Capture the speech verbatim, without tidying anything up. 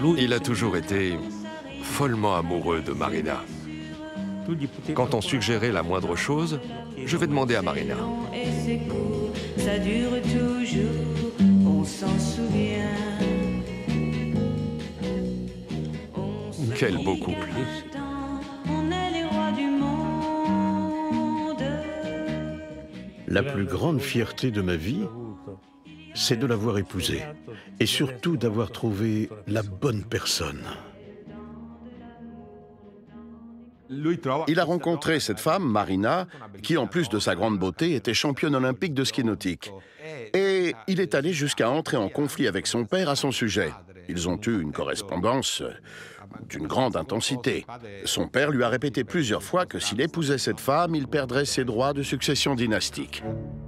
Il a toujours été follement amoureux de Marina. Quand on suggérait la moindre chose, je vais demander à Marina. Ça dure toujours, on s'en souvient. Quel beau couple. On est les rois du monde. La plus grande fierté de ma vie, c'est de l'avoir épousée. Et surtout d'avoir trouvé la bonne personne. Il a rencontré cette femme, Marina, qui en plus de sa grande beauté, était championne olympique de ski nautique. Et il est allé jusqu'à entrer en conflit avec son père à son sujet. Ils ont eu une correspondance d'une grande intensité. Son père lui a répété plusieurs fois que s'il épousait cette femme, il perdrait ses droits de succession dynastique.